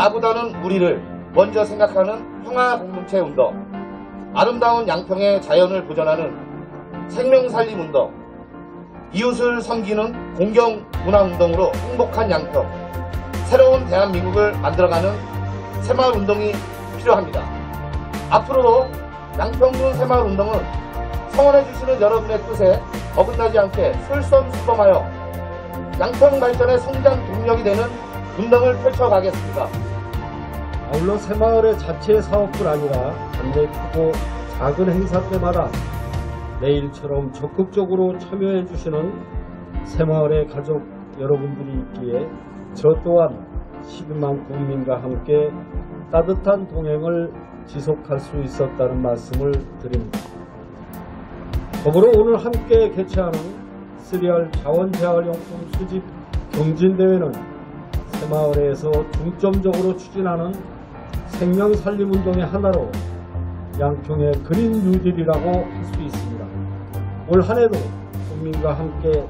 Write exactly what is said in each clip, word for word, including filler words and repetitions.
나보다는 우리를 먼저 생각하는 평화공동체 운동, 아름다운 양평의 자연을 보존하는 생명살림운동, 이웃을 섬기는 공경문화운동으로 행복한 양평, 새로운 대한민국을 만들어가는 새마을운동이 필요합니다. 앞으로도 양평군 새마을운동은 성원해주시는 여러분의 뜻에 어긋나지 않게 솔선수범하여 양평 발전의 성장 동력이 되는 운동을 펼쳐가겠습니다. 아울러 새마을의 자체 사업뿐 아니라 단내 크고 작은 행사 때마다 내일처럼 적극적으로 참여해 주시는 새마을의 가족 여러분들이 있기에 저 또한 십이만 국민과 함께 따뜻한 동행을 지속할 수 있었다는 말씀을 드립니다. 더불어 오늘 함께 개최하는 쓰리알 자원재활용품 수집 경진대회는 새마을에서 중점적으로 추진하는 생명살림운동의 하나로 양평의 그린 뉴딜이라고 할 수 있습니다. 올 한해도 국민과 함께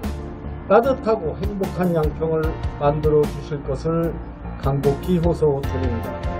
따뜻하고 행복한 양평을 만들어 주실 것을 간곡히 호소드립니다.